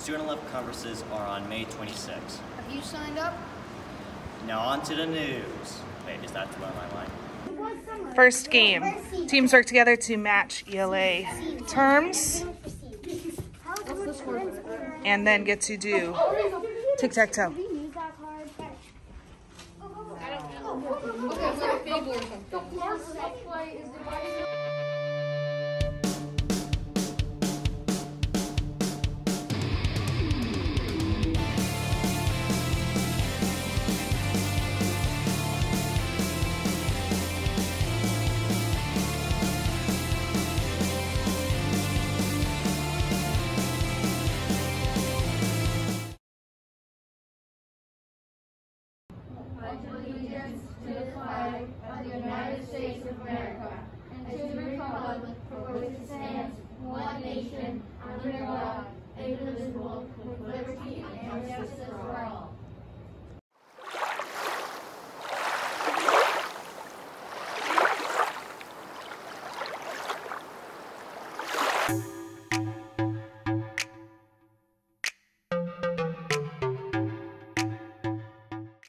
Student-level conferences are on May 26th. Have you signed up? Now on to the news. Wait, is that one of my line? First game. Teams work together to match ELA terms and then get to do tic-tac-toe. Allegiance to the flag of the United States of America and to the republic for which it stands, one nation, under God, indivisible, with liberty and justice for all.